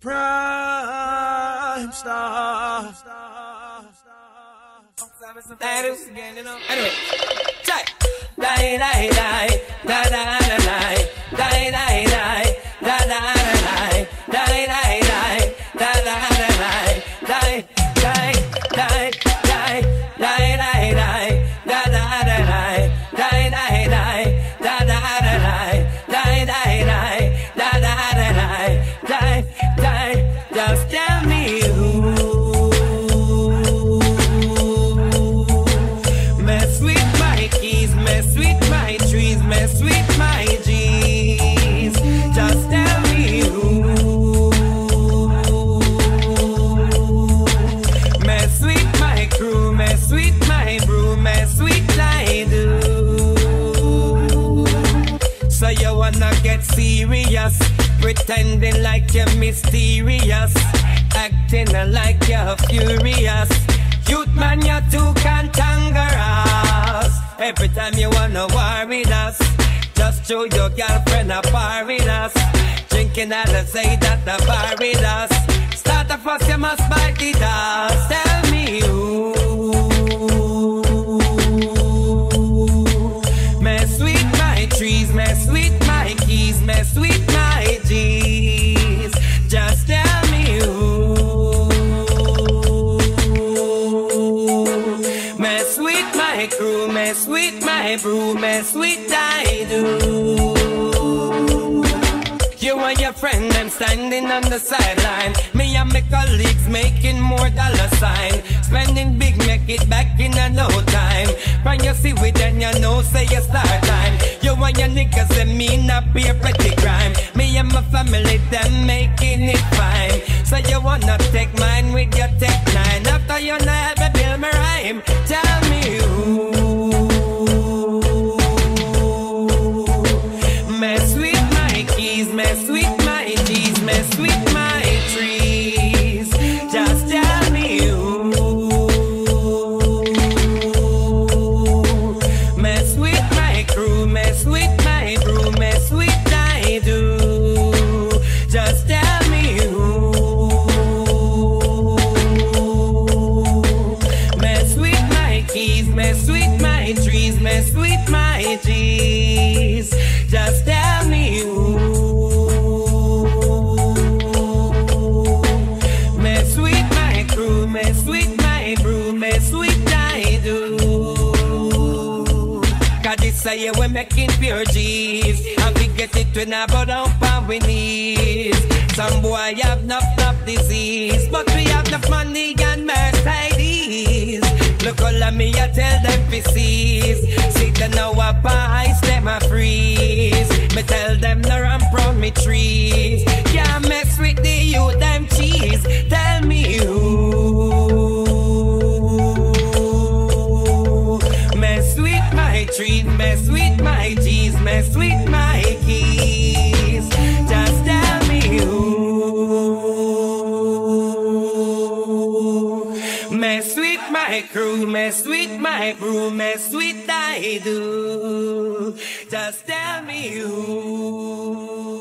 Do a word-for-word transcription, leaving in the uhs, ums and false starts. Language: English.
Prime Star. Anyway, check. Die, die, die, da, da, da, die, die, die, die, da, da, da, die, die, die, die, da, da, da, die, die, die, die, die, die, die, da, da, da, die, die, die, die, da, da, da, die, die, die, die, da, da, da, die, die, die. Just tell me who mess with my keys, mess with my trees, mess with my G's. Just tell me who mess with my crew, mess with my brew, mess with I do. So you wanna get serious, pretending like you're mysterious, acting like you're furious. Youth man, you're too cantankerous. Every time you wanna war with us, just show your girlfriend a bar with us. Drinking out and say that the bar with us. Start a fuss, you must bite the dust. Tell me who mess with my trees, mess with my keys, mess with my G's. Just tell me who mess with my crew, mess with my brew, mess with I do. You and your friend, them standing on the sideline. Me and my colleagues making more dollar sign. Spending big, make it back in a no time. When you see it, then you know, say you start time. You and your niggas and me not be a petty crime. Me and my family, them making it fine. So you wanna take mine with your tech nine. After you know, help me build my rhyme. Tell me who mess with my keys, mess with my G's, mess with my trees. Just tell me who mess with my crew, mess with my brew, mess with I do. Just tell me who mess with my keys, mess with my trees, mess with my G's. Just tell me who mess with my crew, mess with my brew, mess with I do. Cause this a year we're making pure G's, and we get it when I bow down on we knees. Some boy have enough, enough disease, but we have enough money and Mercedes. Look all of me, I tell them to seize. See them now up ice, them a freeze. Me tell them no ramp round me trees. Can't mess with the youth, them cheese. Tell me who mess with my trees, mess with my G's, mess with my keys. Just tell me who mess with my crew, mess with my brew, mess with I do. Just tell me who